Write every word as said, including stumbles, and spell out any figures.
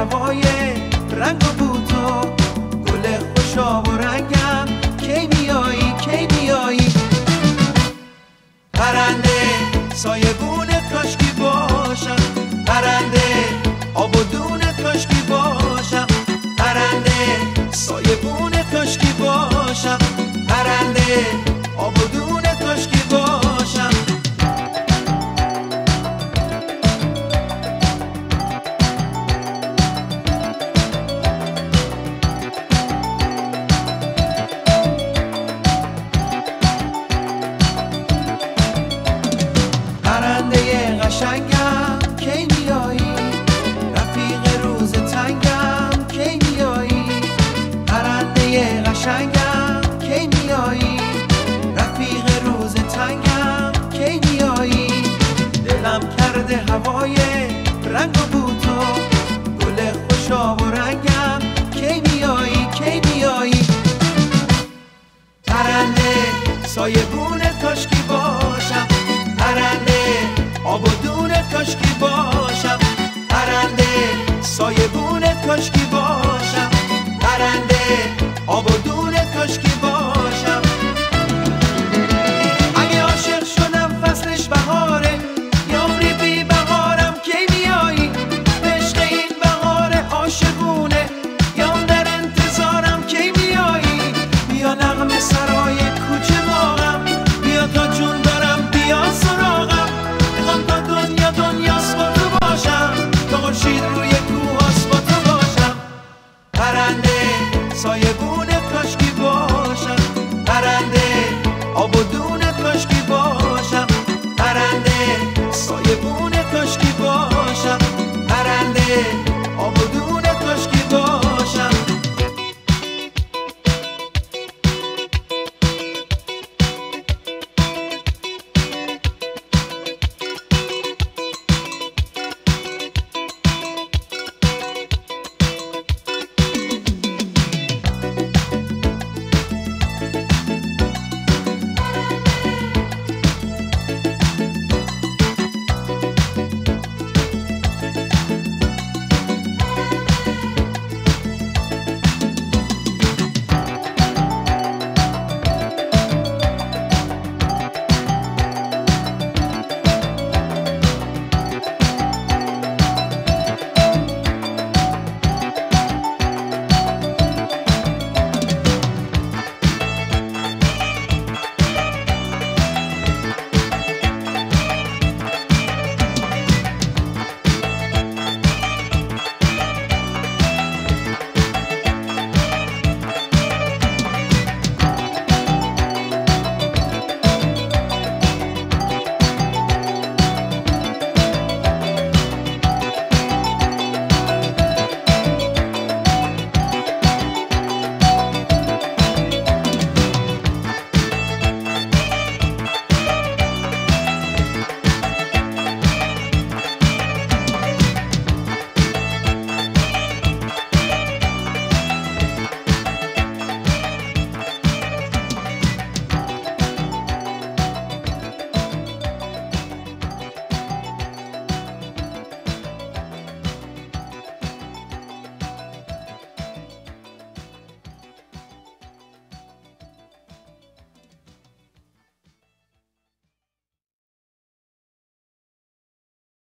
هوای رنگ و بوتو، گل خوشاب و رنگم کی میایی کی میایی. پرنده سایبونه کاشکی باشم، پرنده آب و دونه کاشکی باشم، پرنده سایبونه کاشکی باشم، پرنده آب و دونه کاشکی باشم. پرنده قشنگم کی میایی، رفیق روز تنگم کی میایی. پرنده قشنگم کی میایی، رفیق روز تنگم کی میایی. دلم کرده هوای رنگ و بو